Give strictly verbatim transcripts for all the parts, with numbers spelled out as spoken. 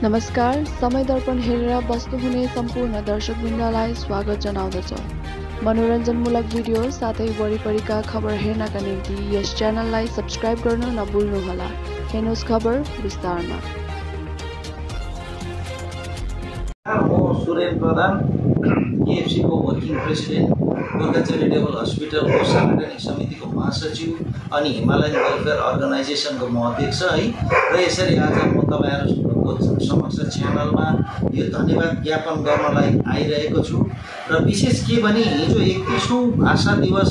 नमस्कार, समय दर्पण हेरेर बस्नुहुने सम्पूर्ण दर्शकवृन्दलाई स्वागत जनाउँदछौँ। मनोरञ्जनमूलक भिडियो साथै वरिपरिका खबर हेर्नका निम्ति यस च्यानललाई सब्स्क्राइब गर्न नभुल्नुहोला। हेर्नुहोस् खबर विस्तारमा। म सुरेन प्रधान, केएफसी को वर्किङ प्रेसिडेन्ट, गोर्खा चेरिटेबल हस्पिटलको सार्वजनिक समितिको महासचिव अनि हिमालयन वेलफेयर अर्गनाइजेसनको म अध्यक्ष है। र यसरी आज म तपाईहरुको समक्ष च्यानलमा यो धन्यवाद ज्ञापन गर्नलाई आइरहेको छु। र विशेष के भने हिजो एकतीसौं भाषा दिवस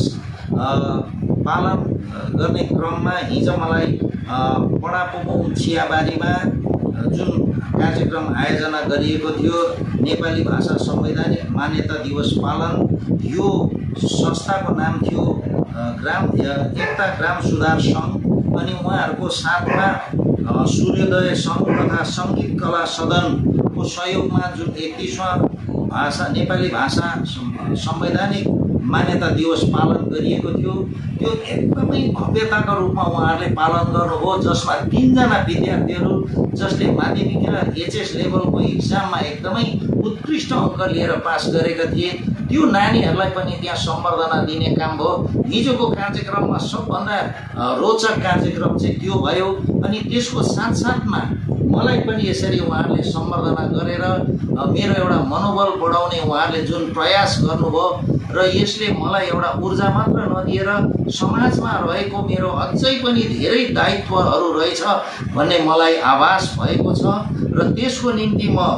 पालन गर्ने क्रममा हिजो मलाई पडापोको चियाबारीमा जुन कार्यक्रम आयोजना गरिएको थियो, नेपाली भाषा संवैधानिक मान्यता दिवस पालन, यो संस्थाको नाम थियो ग्राम एकता ग्राम सुधार संघ अनि उहाँहरूको साथमा सूर्योदय संघ तथा संगीत कला सदनको सहयोगमा जुन एकतीसवां भाषा नेपाली भाषा संवैधानिक मान्यता दिवस पालन गरिएको थियो, त्यो एकदमै भव्यताको रूपमा उहाँहरूले पालन गर्नुभयो। जसमा तीनजना विद्यार्थीहरू जसले माध्यमिक र एचएस लेभलको इक्जाममा एकदमै उत्कृष्ट अङ्क लिएर पास गरेका थिए, त्यो नानीहरूलाई पनि त्यहाँ सम्बर्धना दिने काम भयो। हिजोको कार्यक्रममा सबभन्दा रोचक कार्यक्रम चाहिँ त्यो भयो। अनि त्यसको साथसाथमा मलाई पनि यसरी उहाँहरूले सम्बर्धना गरेर मेरो एउटा मनोबल बढाउने उहाँहरूले जुन प्रयास गर्नुभयो र यसले मलाई एउटा ऊर्जा मात्र नदिएर समाजमा रहेको मेरो अझै पनि धेरै दायित्वहरू रहेछ भन्ने मलाई आभास भएको छ। र त्यसको निम्ति म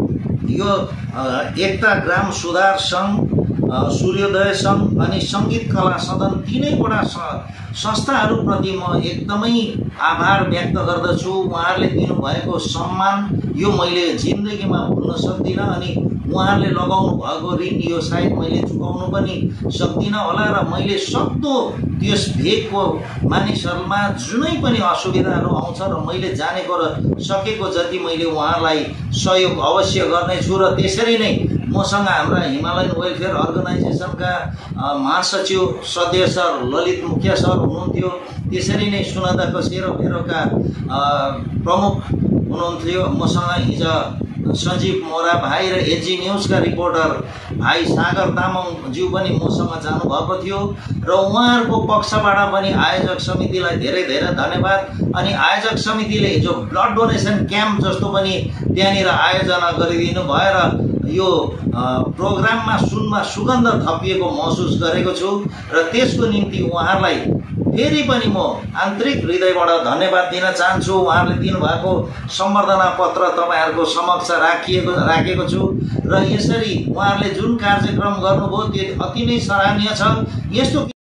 यो एकता ग्राम सुधार संघ, सूर्योदय संघ अनि संगीत कला सदन तीनैवटा संस्थाहरूप्रति म एकदमै आभार व्यक्त गर्दछु। उहाँहरूले दिनुभएको सम्मान यो मैले जिन्दगीमा भुल्न सक्दिनँ अनि उहाँहरूले लगाउनु भएको ऋण यो सायद मैले चुकाउनु पनि सक्दिनँ होला। र मैले सक्दो त्यस भेगको मानिसहरूमा जुनै पनि असुविधाहरू आउँछ र मैले जानेको र सकेको जति मैले उहाँलाई सहयोग अवश्य गर्नेछु। र त्यसरी नै मसँग हाम्रा हिमालयन वेलफेयर अर्गनाइजेसनका महासचिव सदस्य सर ललित मुखिया सर हुनुहुन्थ्यो, त्यसरी नै सुनादाको सेरो फेरोका प्रमुख हुनुहुन्थ्यो, मसँग हिजो सञ्जीव मोरा भाइ र एजी न्युजका रिपोर्टर भाइ सागर तामाङज्यू पनि मसँग जानुभएको थियो। र उहाँहरूको पक्षबाट पनि आयोजक समितिलाई धेरै धेरै धन्यवाद। अनि आयोजक समितिले हिजो ब्लड डोनेसन क्याम्प जस्तो पनि त्यहाँनिर आयोजना गरिदिनु भएर यो प्रोग्राममा सुनमा सुगन्ध थपिएको महसुस गरेको छु। र त्यसको निम्ति उहाँहरूलाई फेरि पनि म आन्तरिक हृदयबाट धन्यवाद दिन चाहन्छु। उहाँहरूले दिनुभएको सम्बर्धना पत्र तपाईहरुको समक्ष राखिएको राखेको छु। र यसरी उहाँहरूले जुन कार्यक्रम गर्नुभयो त्यो अति नै सराहनीय छ। यस्तो